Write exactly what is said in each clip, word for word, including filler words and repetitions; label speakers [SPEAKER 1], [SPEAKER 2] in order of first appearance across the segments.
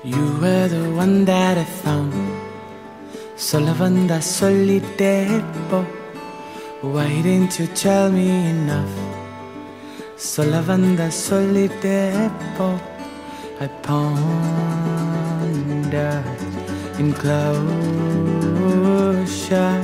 [SPEAKER 1] You were the one that I found, solo banda soliterio. Why didn't you tell me enough? Solo banda soliterio. I ponder in closure.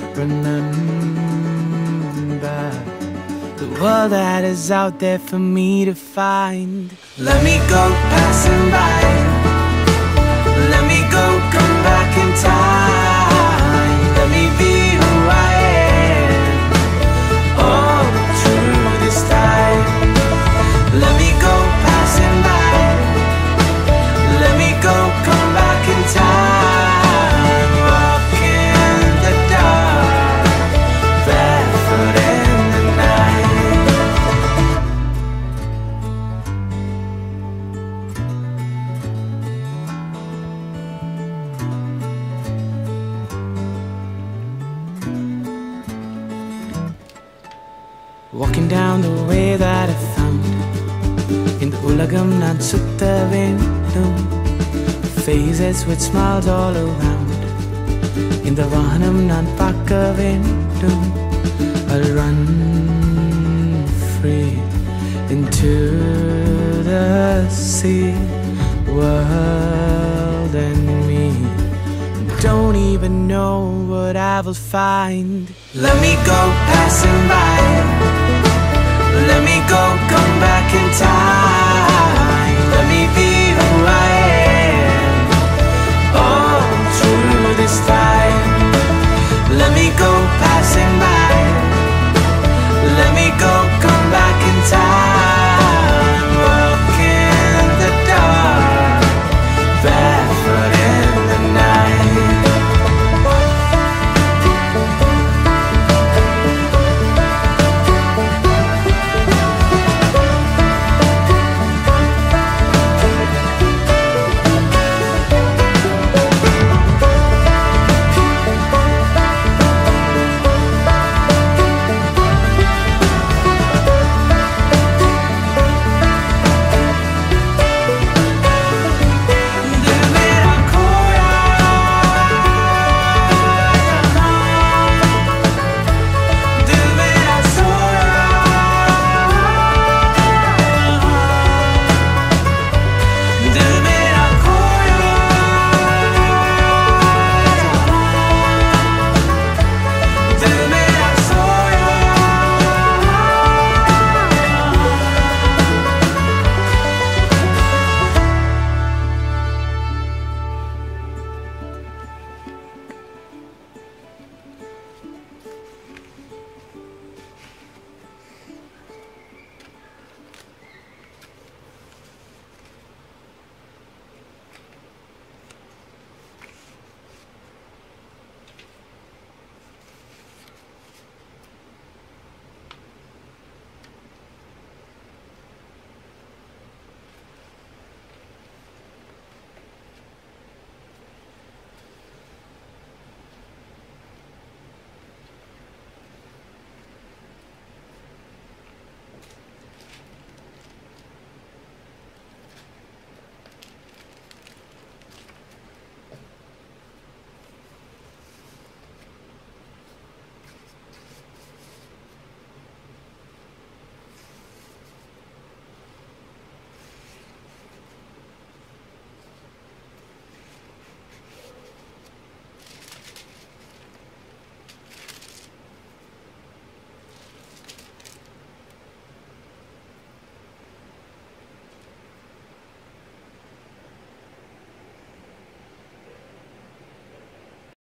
[SPEAKER 1] Remember the world that is out there for me to find. Let me go passing by. Let me go, come back in time. Let me be who I am, all through this time. Let me go passing by. Let me go, come back in time. Walk in the dark, barefoot in the night. Walking down the way that I found, in the ulagam nan sutta vendum, faces with smiles all around. In the vahanam nan pakka vendum, I'll run free into the sea, world and me. Don't even know what I will find. Let me go passing by. Let me go, come back in time.